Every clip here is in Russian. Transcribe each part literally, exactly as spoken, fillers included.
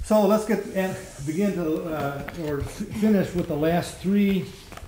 So let's get and begin to uh, or finish with the last three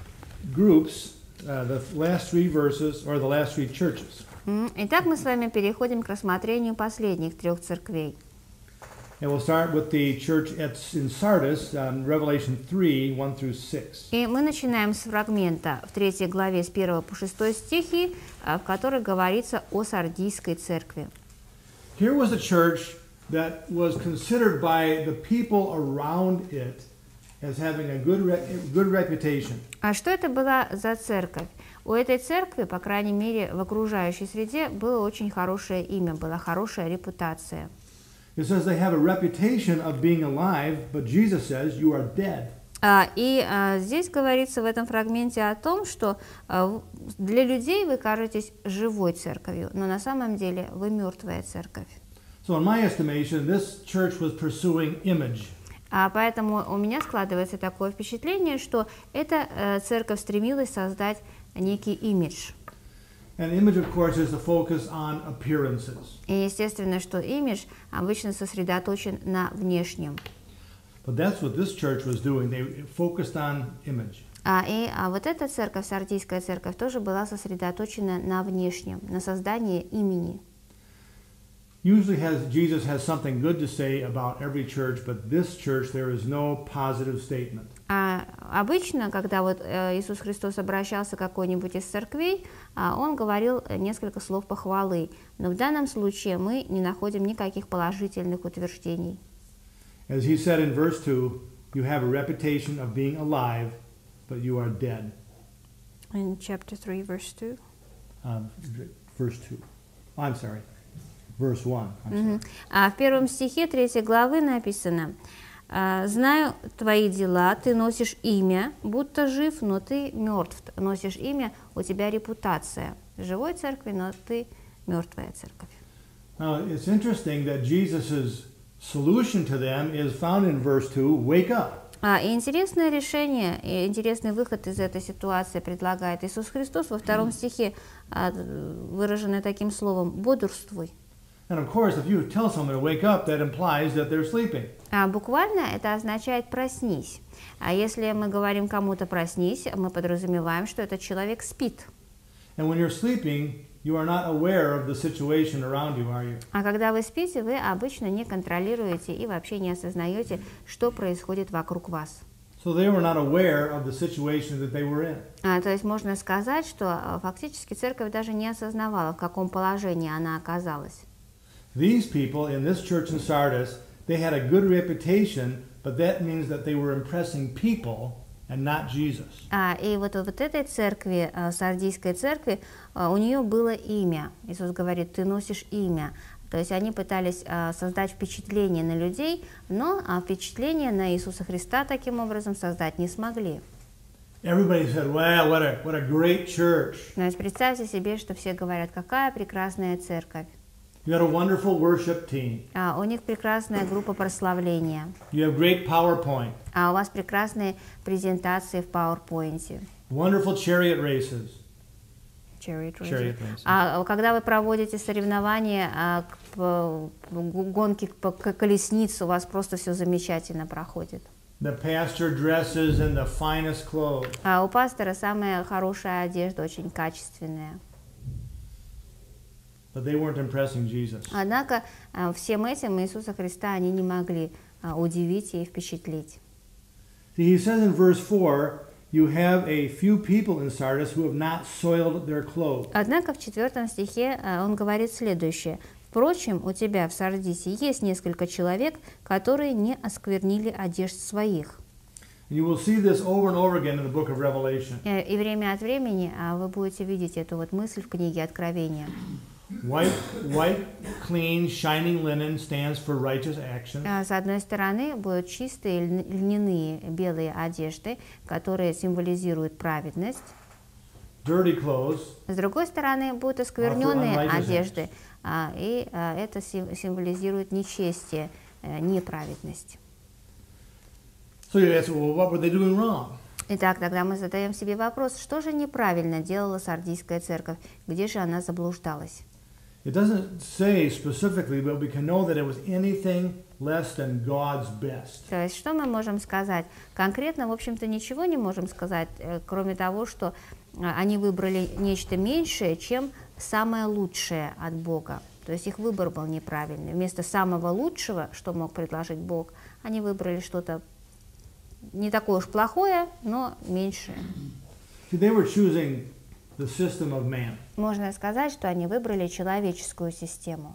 groups, uh, the last three verses or the last three churches. Итак, мы с вами переходим к рассмотрению последних трех церквей. And we'll start with the church at, in Sardis, um, Revelation three, one through six. И мы начинаем с фрагмента в третьей главе с первого по шестой стихи, в которой говорится о Сардийской церкви. Here was a church that was considered by the people around it as having a good re good reputation. А что это была за церковь? У этой церкви, по крайней мере, в окружающей среде было очень хорошее имя, была хорошая репутация. It says they have a reputation of being alive, but Jesus says you are dead. А, и а, здесь говорится в этом фрагменте о том, что а, для людей вы кажетесь живой церковью, но на самом деле вы мертвая церковь. So in my estimation, this church was pursuing image. А поэтому у меня складывается такое впечатление, что эта э, церковь стремилась создать некий имидж. And image, of course, is the focus on appearances. И естественно, что имидж обычно сосредоточен на внешнем. But that's what this church was doing. They focused on image. А, и а вот эта церковь, Сардийская церковь, тоже была сосредоточена на внешнем, на создании имени. Usually has, Jesus has something good to say about every church, but this church there is no positive statement. А обычно, когда вот э, Иисус Христос обращался к какой-нибудь из церквей, а, он говорил несколько слов похвалы, но в данном случае мы не находим никаких положительных утверждений. As he said in verse two, you have a reputation of being alive, but you are dead. In chapter three, verse two. Um, verse two. Oh, I'm sorry. Verse one. I'm sorry. Mm-hmm. А в первом стихе третьей главы написано: «Знаю твои дела, ты носишь имя, будто жив, но ты мертв. Носишь имя, у тебя репутация живой церкви, но ты мертвая церковь». Now, it's interesting that Jesus' solution to them is found in verse two, wake up. А, и интересное решение, и интересный выход из этой ситуации предлагает Иисус Христос во втором стихе, а, выраженный таким словом «бодрствуй». And of course, if you tell someone to wake up, that implies that they're sleeping. А буквально это означает «проснись». А если мы говорим кому-то «проснись», мы подразумеваем, что этот человек спит. And when you're sleeping, you are not aware of the situation around you, are you? А когда вы спите, вы обычно не контролируете и вообще не осознаете, что происходит вокруг вас. So they were not aware of the situation that they were in. А, то есть можно сказать, что фактически церковь даже не осознавала, в каком положении она оказалась. These people in this church in Sardis, they had a good reputation, but that means that they were impressing people and not Jesus. А, и вот вот этой церкви, Сардийской церкви, у нее было имя. Иисус говорит: ты носишь имя. То есть они пытались создать впечатление на людей, но впечатление на Иисуса Христа таким образом создать не смогли. Everybody said, "Wow, what a what a great church." То есть представьте себе, что все говорят: какая прекрасная церковь. You had a wonderful worship team. А, у них прекрасная группа прославления. You have great PowerPoint. А у вас прекрасные презентации в PowerPoint. Wonderful chariot races. Chariot races. Chariot races. А когда вы проводите соревнования, а, по, гонки по колеснице, у вас просто все замечательно проходит. The pastor dresses in the finest clothes. А у пастора самая хорошая одежда, очень качественная. But they weren't impressing Jesus. Однако всем этим Иисуса Христа они не могли удивить и впечатлить. See, he says in verse four, you have a few people in Sardis who have not soiled their clothes. Однако в четвертом стихе он говорит следующее: «Впрочем, у тебя в Сардисе есть несколько человек, которые не осквернили одежд своих». You will see this over and over again in the book of Revelation. И время от времени вы будете видеть эту вот мысль в книге Откровения. White, white, clean, shining linen stands for righteous action. С одной стороны будут чистые льняные белые одежды, которые символизируют праведность. Dirty clothes. С другой стороны будут оскверненные одежды, и это символизирует нечестие, неправедность. So you ask, well, what were they doing wrong? Итак, тогда мы задаем себе вопрос, что же неправильно делала Сардийская церковь, где же она заблуждалась? It doesn't say specifically, but we can know that it was anything less than God's best. То есть, что мы можем сказать? Конкретно, в общем-то, ничего не можем сказать, кроме того, что они выбрали нечто меньшее, чем самое лучшее от Бога. То есть их выбор был неправильный. Вместо самого лучшего, что мог предложить Бог, они выбрали что-то не такое уж плохое, но меньшее. See, they were choosing the system of man. Можно сказать, что они выбрали человеческую систему.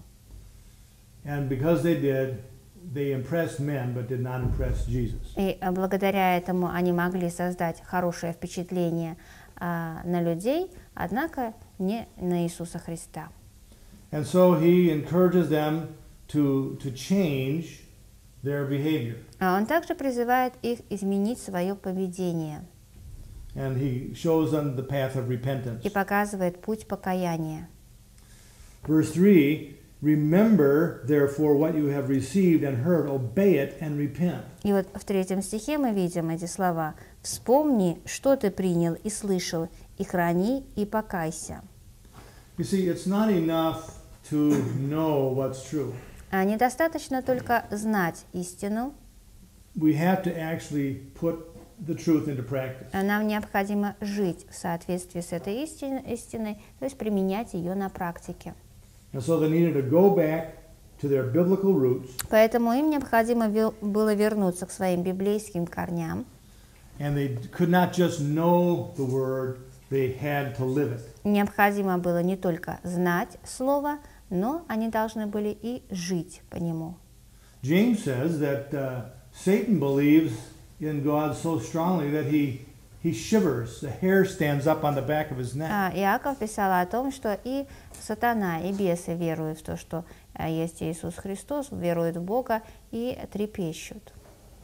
And because they did, they impressed men, but did not impress Jesus. И благодаря этому они могли создать хорошее впечатление а, на людей, однако не на Иисуса Христа. And so he encourages them to, to change their behavior. А он также призывает их изменить свое поведение And he shows them the path of repentance. и показывает путь покаяния. Verse three, remember therefore what you have received and heard, obey it and repent. И вот в третьем стихе мы видим эти слова: «Вспомни, что ты принял и слышал, и храни, и покайся». You see, it's not enough to know what's true. А недостаточно только знать истину, We have to actually put the truth into practice. а нам необходимо жить в соответствии с этой истин- истиной, то есть применять ее на практике. And so they needed to go back to their biblical roots, Поэтому им необходимо вел- было вернуться к своим библейским корням. and they could not just know the word, they had to live it. Необходимо было не только знать Слово, но они должны были и жить по нему. James says that uh, Satan believes in God so strongly that he, he shivers, the hair stands up on the back of his neck. А, Иаков писал о том, что и сатана, и бесы веруют в то, что а, есть Иисус Христос, веруют в Бога и трепещут.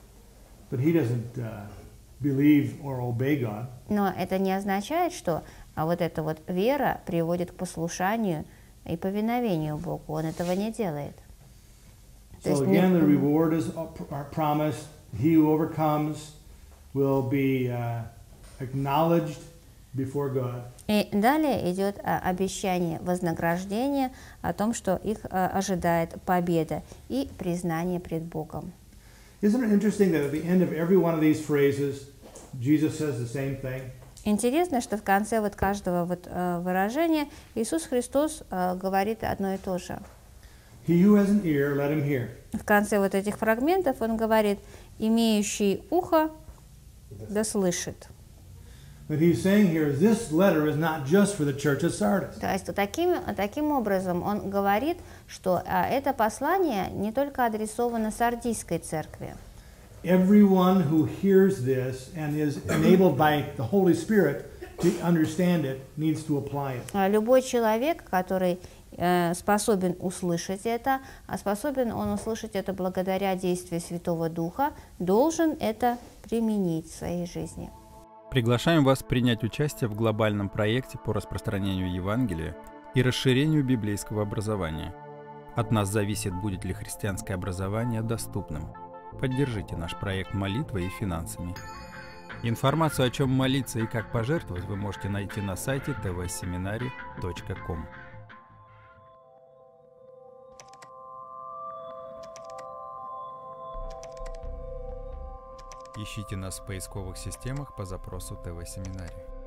But he doesn't uh, believe or obey God. Но это не означает, что а, вот эта вот вера приводит к послушанию и повиновению Богу. Он этого не делает. То So есть again, the не- reward is uh, promised. He who overcomes will be uh, acknowledged before God. И далее идет а, обещание вознаграждения о том, что их а, ожидает победа и признание пред Богом. Isn't it interesting that at the end of every one of these phrases, Jesus says the same thing? Интересно, что в конце вот каждого вот а, выражения Иисус Христос а, говорит одно и то же. He who has an ear, let him hear. В конце вот этих фрагментов он говорит: «Имеющий ухо, да слышит». What he's saying here is this letter is not just for the church at Sardis. То есть таким, таким образом он говорит, что а, это послание не только адресовано Сардийской церкви. Everyone who hears this and is enabled by the Holy Spirit to understand it needs to apply it. А любой человек, который э, способен услышать это, а способен он услышать это благодаря действию Святого Духа, должен это применить в своей жизни. Приглашаем вас принять участие в глобальном проекте по распространению Евангелия и расширению библейского образования. От нас зависит, будет ли христианское образование доступным. Поддержите наш проект молитвой и финансами. Информацию, о чем молиться и как пожертвовать, вы можете найти на сайте тэ вэ семинари точка ком. Ищите нас в поисковых системах по запросу тэ вэ Семинарий.